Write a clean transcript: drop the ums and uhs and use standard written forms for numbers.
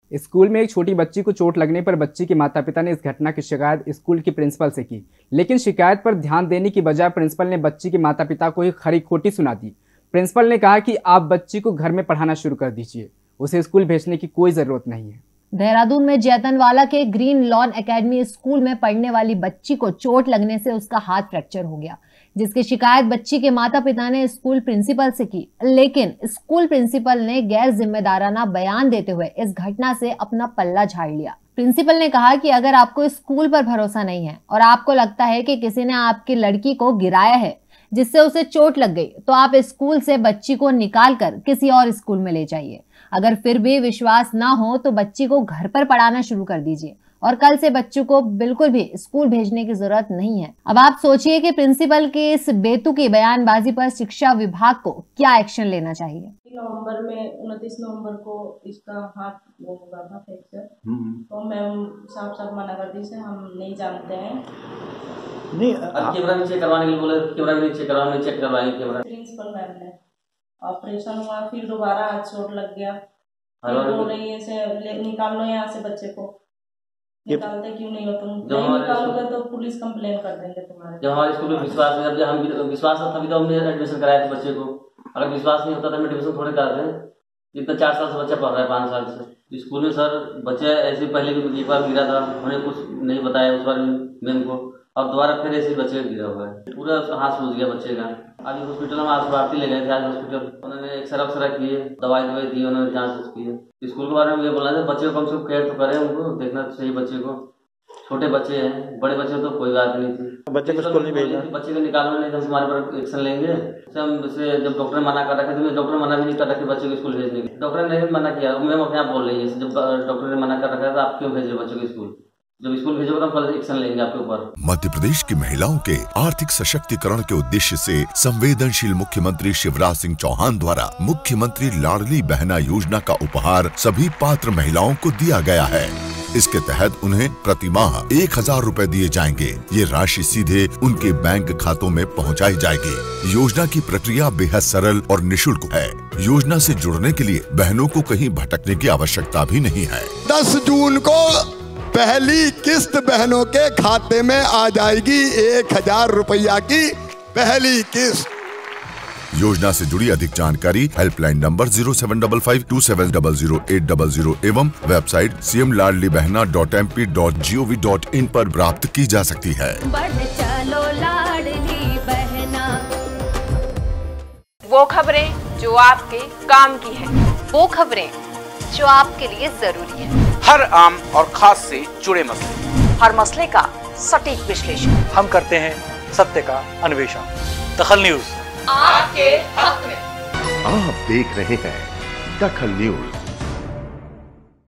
School में एक छोटी बच्ची को चोट लगने पर बच्ची के माता पिता ने इस घटना की शिकायत स्कूल की प्रिंसिपल से की, लेकिन शिकायत पर ध्यान देने की बजाय प्रिंसिपल ने बच्ची के माता पिता को ही खरी खोटी सुना दी। प्रिंसिपल ने कहा कि आप बच्ची को घर में पढ़ाना शुरू कर दीजिए, उसे स्कूल भेजने की कोई जरूरत नहीं है। देहरादून में जैतनवाला के ग्रीन लॉन एकेडमी स्कूल में पढ़ने वाली बच्ची को चोट लगने से उसका हाथ फ्रैक्चर हो गया, जिसकी शिकायत बच्ची के माता पिता ने स्कूल प्रिंसिपल से की, लेकिन स्कूल प्रिंसिपल ने गैर जिम्मेदाराना बयान देते हुए इस घटना से अपना पल्ला झाड़ लिया। प्रिंसिपल ने कहा कि अगर आपको स्कूल पर भरोसा नहीं है और आपको लगता है कि किसी ने आपकी लड़की को गिराया है जिससे उसे चोट लग गई, तो आप स्कूल से बच्ची को निकाल कर किसी और स्कूल में ले जाइए। अगर फिर भी विश्वास ना हो तो बच्ची को घर पर पढ़ाना शुरू कर दीजिए और कल से बच्चों को बिल्कुल भी स्कूल भेजने की जरूरत नहीं है। अब आप सोचिए कि प्रिंसिपल के इस बेतुकी बयानबाजी पर शिक्षा विभाग को क्या एक्शन लेना चाहिए। नवंबर में 29 नवंबर को इसका हाथ वो होगा था फ्रैक्चर, तो मैम साफ मना कर दी से हम नहीं जानते हैं। नहीं, कैमरा में चेक करवाने के लिए बोले, कैमरा में चेक करवाने चेक करवाएंगे कैमरा। प्रिंसिपल मैम ने ऑपरेशन हुआ, फिर दोबारा हाथ चोट लग गया, फिर बोल रही है से निकाल लो यहाँ से बच्चे को। निकालते क्यों नहीं हो तुम? नहीं निकालोगे तो पुलिस कंप्लेन कर देंगे तुम्हारे। जब हमारे स्कूल में विश्वास है, जब हम विश्वास था तभी तो हमने एडमिशन कराया था बच्चे को। अगर विश्वास नहीं होता तो हम एडमिशन थोड़े कराते हैं। इतना 4 साल से बच्चा पढ़ रहा है, 5 साल से स्कूल में। सर बच्चा ऐसे पहले भी एक बार गिरा था, हमने कुछ नहीं बताया उस बार मैम को, और दोबारा फिर ऐसे बच्चे का गिरा हुआ है। पूरा हाथ सूझ गया बच्चे का। आज हॉस्पिटल में आज भारती ले गए थे, आज हॉस्पिटल उन्होंने एक्सरा किए, दवाई दी, उन्होंने जांच की है। स्कूल के बारे में ये बोलना है, बच्चे को कम से कम केयर तो करें, उनको देखना चाहिए बच्चे को। छोटे बच्चे हैं, बड़े बच्चे तो कोई बात नहीं थी। बच्चे को स्कूल नहीं भेजना, बच्चे को निकालना नहीं तो हमारे पर एक्शन लेंगे। जब डॉक्टर ने मना कर रखा था, डॉक्टर ने मना भी नहीं कर रखा कि बच्चे को स्कूल भेजने की। डॉक्टर ने मना किया, मैम अपने आप बोल रही है जब डॉक्टर ने मना कर रखा था, आप क्यों भेज रहे बच्चों को स्कूल? जब स्कूल भेजोगे तो कल एक्शन लेंगे आपके ऊपर। मध्य प्रदेश की महिलाओं के आर्थिक सशक्तिकरण के उद्देश्य से संवेदनशील मुख्यमंत्री शिवराज सिंह चौहान द्वारा मुख्यमंत्री लाडली बहना योजना का उपहार सभी पात्र महिलाओं को दिया गया है। इसके तहत उन्हें प्रति माह 1000 रुपए दिए जाएंगे। ये राशि सीधे उनके बैंक खातों में पहुंचाई जाएगी। योजना की प्रक्रिया बेहद सरल और निःशुल्क है। योजना से जुड़ने के लिए बहनों को कहीं भटकने की आवश्यकता भी नहीं है। 10 जून को पहली किस्त बहनों के खाते में आ जाएगी। 1000 रुपया की पहली किस्त। योजना से जुड़ी अधिक जानकारी हेल्पलाइन नंबर 07552700800 एवं वेबसाइट cmladlibehna.mp.gov.in पर प्राप्त की जा सकती है। बढ़ चलो लाडली बहना। वो खबरें जो आपके काम की है, वो खबरें जो आपके लिए जरूरी है। हर आम और खास से जुड़े मसले, हर मसले का सटीक विश्लेषण हम करते हैं, सत्य का अन्वेषण। दखल न्यूज आपके हक में। आप देख रहे हैं दखल न्यूज।